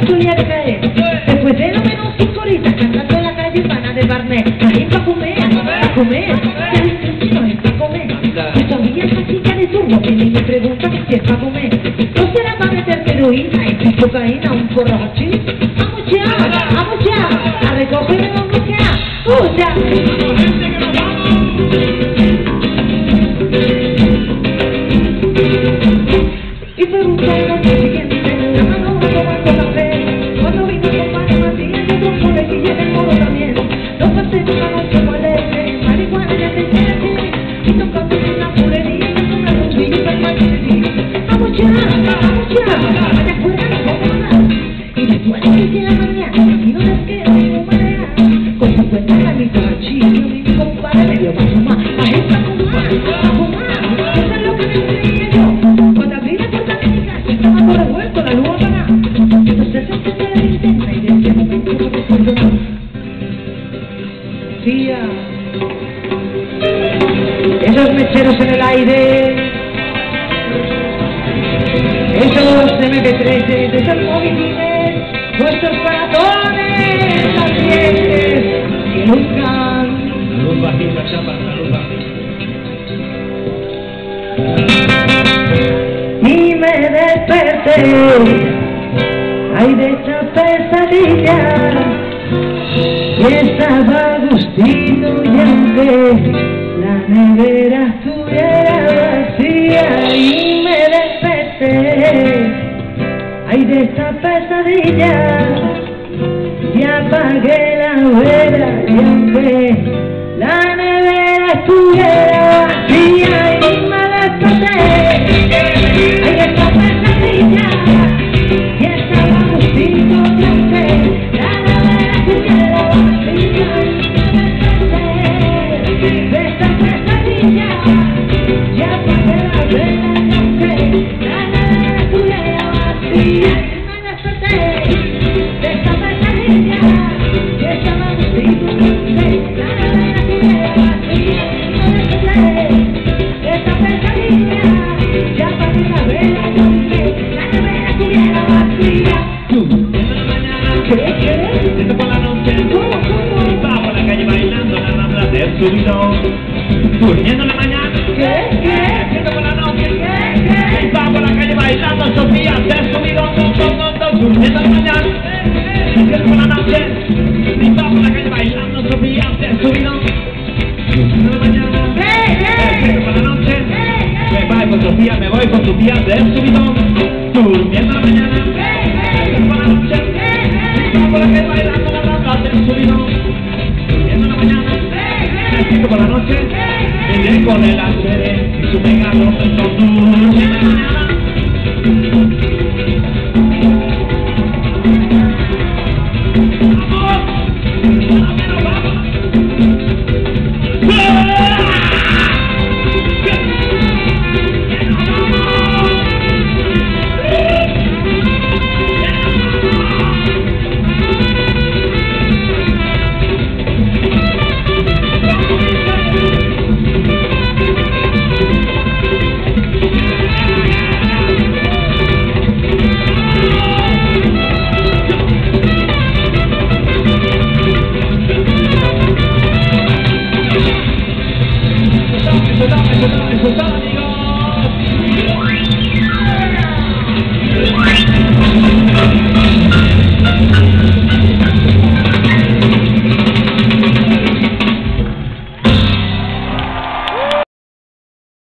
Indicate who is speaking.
Speaker 1: solía caer. Después de lo menos 5 horitas cantando en la calle pana de Barnet. Ahí pa' comer, pa' comer. Ya hay intenciones pa' comer. Y todavía esa chica de turno viene y me pregunta que si es pa' comer. ¿No será pa' meterte heroína y cocaína un porro hachís? Vamos ya, a recoger vamos ya. Ya. Y preguntaron al siguiente, la mano tomando café. Cuando vino con Panamá, y con coleguilla de moro también. Los pasé una noche moleste, marihuana ya te tiene. Y tocando en la purería, con la rumbilla para el martirio. Vamos ya, vaya afuera no como nada. Y después de 6 de la mañana, y no les queda como marea. Con 50 granitos de chile, mi compadre me dio pa' fumar. Pa' esta fumar, eso es lo que me creía yo. Cuando abrí la puerta de mi casa, estaba todo revuelto, la luz apagada. Entonces se encendió la linterna y de ese momento no me perdonó. Tía, esos mecheros en el aire, esos MP3 de esos móviles, vuestros corazones ardientes que nunca.
Speaker 2: Salud bajita, chapa, salud bajita.
Speaker 1: Y me desperté, ay de esa pesadilla, y estaba Agustino y aunque la nevera estuviera vacía, y me desperté, ay de esa pesadilla, y apagué la vela y aunque la nevera estuviera vacía, y me desperté, ay de esa pesadilla, y estaba Agustino y aunque la nevera estuviera vacía, y me desperté de esa pesadilla, y apagué la vela y aunque la nevera estuviera vacía, y me desperté de esa pesadilla, y estaba Agustino y aunque la nevera estuviera vacía, y me desperté de esa pesadilla, y apagué la vela y aunque la nevera estuviera vacía.
Speaker 2: Esto por la noche, estaba por la calle bailando la rambla del subidón. Durmiendo en la mañana, esto por la noche, estaba por la calle bailando Sofía del subidón. Durmiendo en la mañana, esto por la noche, estaba por la calle bailando Sofía del subidón. Durmiendo en la mañana, esto por la noche, me voy con Sofía del subidón. Durmiendo en la mañana, esto por la noche, por la calle bailando la rambla del subidón. Durmiendo en la mañana, fresquito por la noche, viene con el acere y su pegado con durmiendo en la mañana.